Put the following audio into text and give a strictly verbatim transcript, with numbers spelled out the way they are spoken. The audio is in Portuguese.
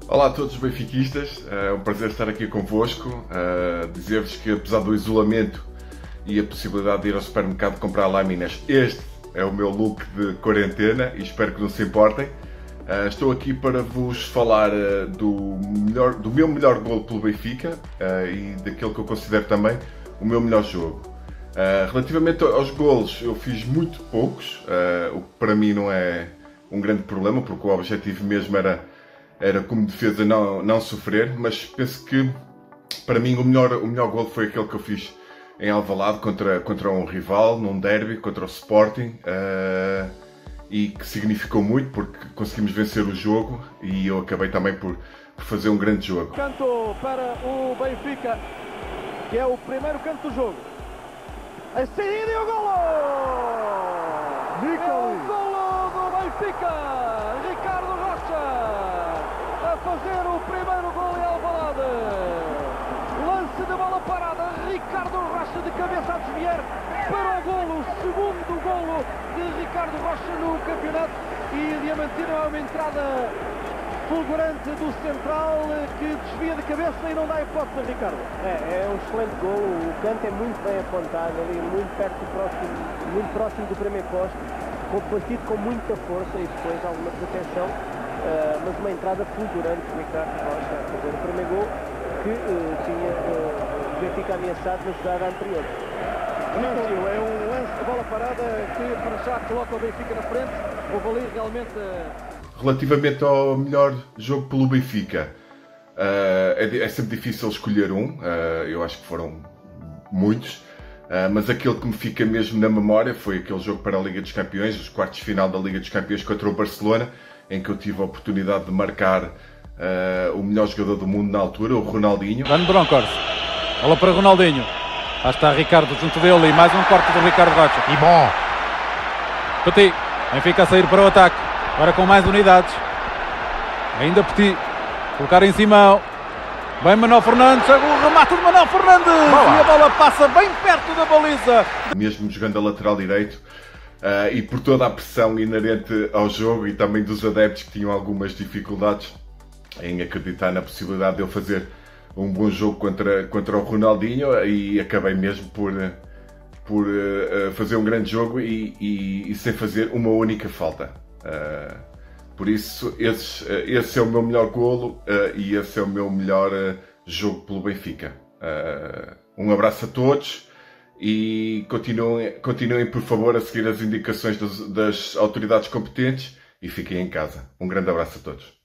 Olá a todos os benfiquistas, é um prazer estar aqui convosco. Uh, Dizer-vos que apesar do isolamento e a possibilidade de ir ao supermercado comprar lâminas, este é o meu look de quarentena e espero que não se importem. Uh, estou aqui para vos falar uh, do, melhor, do meu melhor golo pelo Benfica uh, e daquele que eu considero também o meu melhor jogo. Uh, relativamente aos golos, eu fiz muito poucos, uh, o que para mim não é um grande problema, porque o objetivo mesmo era Era como defesa não, não sofrer, mas penso que para mim o melhor, o melhor golo foi aquele que eu fiz em Alvalade contra, contra um rival, num derby, contra o Sporting, uh, e que significou muito porque conseguimos vencer o jogo e eu acabei também por, por fazer um grande jogo. Canto para o Benfica, que é o primeiro canto do jogo. A saída e o golo! É o golo do Benfica! Ricardo Rocha! A fazer o primeiro gol em Alvalade. Lance de bola parada, Ricardo Rocha de cabeça a desviar para o golo, o segundo golo de Ricardo Rocha no campeonato, e Diamantino é uma entrada fulgurante do central que desvia de cabeça e não dá hipótese, Ricardo. É, é um excelente golo, o canto é muito bem apontado, ali muito perto do próximo, muito próximo do primeiro poste, batido com muita força e depois alguma proteção. Uh, mas uma entrada fulgurante de Ricardo Rocha a fazer o primeiro gol que uh, tinha uh, o Benfica ameaçado na jogada anterior. Início, é um lance de bola parada que para já coloca o Benfica na frente. Houve ali realmente... Relativamente ao melhor jogo pelo Benfica, uh, é, é sempre difícil escolher um, uh, eu acho que foram muitos, uh, mas aquele que me fica mesmo na memória foi aquele jogo para a Liga dos Campeões, os quartos de final da Liga dos Campeões contra o Barcelona, em que eu tive a oportunidade de marcar uh, o melhor jogador do mundo na altura, o Ronaldinho. Van Bronckhorst, bola para Ronaldinho, lá está Ricardo junto dele e mais um corte do Ricardo Rocha. E bom! Petit, Benfica a sair para o ataque, agora com mais unidades. Ainda Petit, colocar em Simão. Bem Manuel Fernandes, o remate de Manuel Fernandes! Boa. E a bola passa bem perto da baliza. Mesmo jogando a lateral direito, Uh, e por toda a pressão inerente ao jogo e também dos adeptos que tinham algumas dificuldades em acreditar na possibilidade de eu fazer um bom jogo contra, contra o Ronaldinho, e acabei mesmo por, por uh, fazer um grande jogo e, e, e sem fazer uma única falta. Uh, por isso, esses, uh, esse é o meu melhor golo uh, e esse é o meu melhor uh, jogo pelo Benfica. Uh, um abraço a todos. E continuem, continuem, por favor, a seguir as indicações das, das autoridades competentes e fiquem em casa. Um grande abraço a todos.